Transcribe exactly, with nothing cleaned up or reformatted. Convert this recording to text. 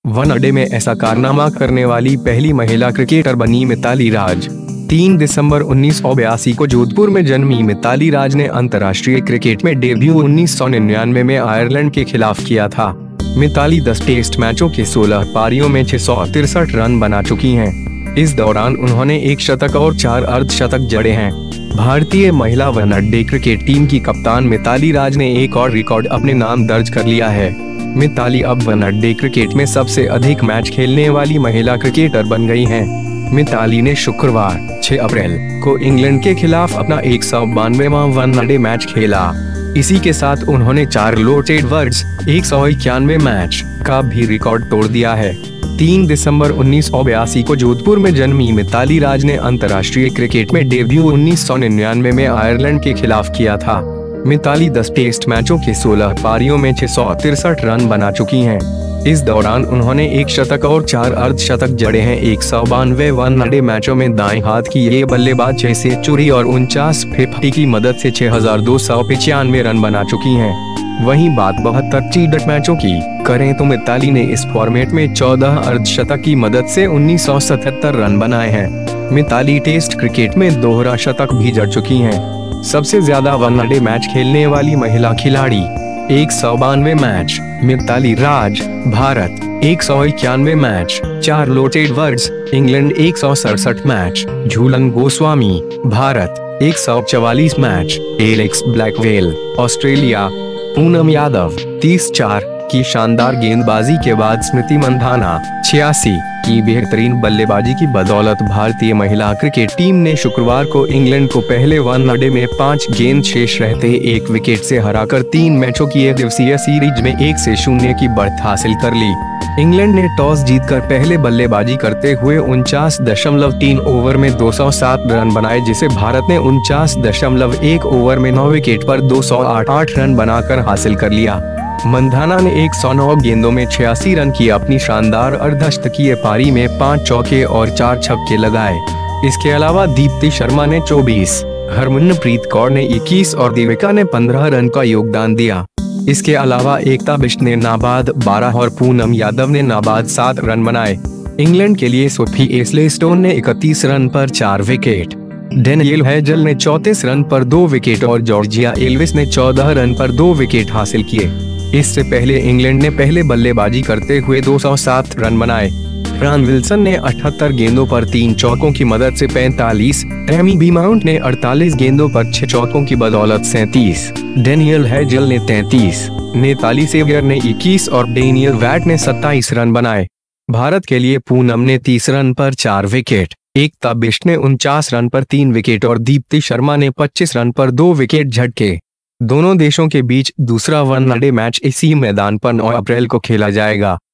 One day में ऐसा कारनामा करने वाली पहली महिला क्रिकेटर बनी मिताली राज। तीन दिसंबर उन्नीस सौ बयासी को जोधपुर में जन्मी मिताली राज ने अंतर्राष्ट्रीय क्रिकेट में डेब्यू उन्नीस सौ निन्यानवे में आयरलैंड के खिलाफ किया था। मिताली दस टेस्ट मैचों के सोलह पारियों में छह सौ तिरसठ रन बना चुकी हैं। इस दौरान उन्होंने एक शतक और चार अर्धशतक जड़े हैं। भारतीय महिला वनडे क्रिकेट टीम की कप्तान मिताली राज ने एक और रिकॉर्ड अपने नाम दर्ज कर लिया है। मिताली अब वनडे क्रिकेट में सबसे अधिक मैच खेलने वाली महिला क्रिकेटर बन गई हैं। मिताली ने शुक्रवार छह अप्रैल को इंग्लैंड के खिलाफ अपना एक सौ बानवेवां वनडे मैच खेला। इसी के साथ उन्होंने चार लोटेड वर्ड्स एक सौ इक्यानवे मैच का भी रिकॉर्ड तोड़ दिया है। तीन दिसंबर उन्नीस सौ बयासी को जोधपुर में जन्मी मिताली राज ने अंतर्राष्ट्रीय क्रिकेट में डेब्यू उन्नीस सौ निन्यानवे में आयरलैंड के खिलाफ किया था। मिताली दस टेस्ट मैचों के सोलह पारियों में छह सौ तिरसठ रन बना चुकी हैं। इस दौरान उन्होंने एक शतक और चार अर्धशतक जड़े हैं। एक सौ बानवे वनडे मैचों में दाएं हाथ की ये बल्लेबाज छह सेंचुरी और उनचास फिफ्टी की मदद से छह हजार दो सौ पचानवे रन बना चुकी हैं। वहीं बात बहत्तर टी मैचों की करें तो मिताली ने इस फॉर्मेट में चौदह अर्धशतक की मदद से उन्नीस सौ सतहत्तर रन बनाए हैं। मिताली टेस्ट क्रिकेट में दोहरा शतक भी जड़ चुकी हैं। सबसे ज्यादा वनडे मैच खेलने वाली महिला खिलाड़ी एक सौ बानवे मैच मिताली राज, भारत एक सौ इक्यानवे मैच, चार लोटेड वर्ड्स इंग्लैंड एक सौ सड़सठ मैच, झूलन गोस्वामी, भारत एक सौ चवालीस match, Alex Blackwell, Australia, Poonam Yadav तीस चार की शानदार गेंदबाजी के बाद स्मृति मंधाना छियासी की बेहतरीन बल्लेबाजी की बदौलत भारतीय महिला क्रिकेट टीम ने शुक्रवार को इंग्लैंड को पहले वनडे में पांच गेंद शेष रहते एक विकेट से हराकर तीन मैचों की एक दिवसीय सीरीज में एक से शून्य की बढ़त हासिल कर ली। इंग्लैंड ने टॉस जीतकर पहले बल्लेबाजी करते हुए उनचास दशमलव तीन ओवर में दो सौ सात रन बनाए, जिसे भारत ने उनचास दशमलव एक ओवर में नौ विकेट पर दो सौ आठ रन बनाकर हासिल कर लिया। मंधाना ने एक सौ नौ गेंदों में छियासी रन की अपनी शानदार अर्धशतकीय पारी में पांच चौके और चार छक्के लगाए। इसके अलावा दीप्ति शर्मा ने चौबीस, हरमनप्रीत कौर ने इक्कीस और देविका ने पंद्रह रन का योगदान दिया। इसके अलावा एकता बिष्ट ने नाबाद बारह और पूनम यादव ने नाबाद सात रन बनाए। इंग्लैंड के लिए सोफी एस्लेस्टोन ने इकतीस रन पर चार विकेट, डेनियल हेजल ने चौंतीस रन पर दो विकेट और जॉर्जिया एल्विस ने चौदह रन पर दो विकेट हासिल किए। इससे पहले इंग्लैंड ने पहले बल्लेबाजी करते हुए दो सौ सात रन बनाए। फ्रान विल्सन ने अठहत्तर गेंदों पर तीन चौकों की मदद से पैंतालीस, एमी बी माउंट ने अड़तालीस गेंदों पर छह चौकों की बदौलत सैंतीस, डेनियल हेजल ने तैंतीस, नेताली सेवियर ने इक्कीस और डेनियल वैट ने सत्ताईस रन बनाए। भारत के लिए पूनम ने तीस रन पर चार विकेट, एकता बिष्ट ने उनचास रन पर तीन विकेट और दीप्ति शर्मा ने पच्चीस रन पर दो विकेट झटके। दोनों देशों के बीच दूसरा वनडे मैच इसी मैदान पर नौ अप्रैल को खेला जाएगा।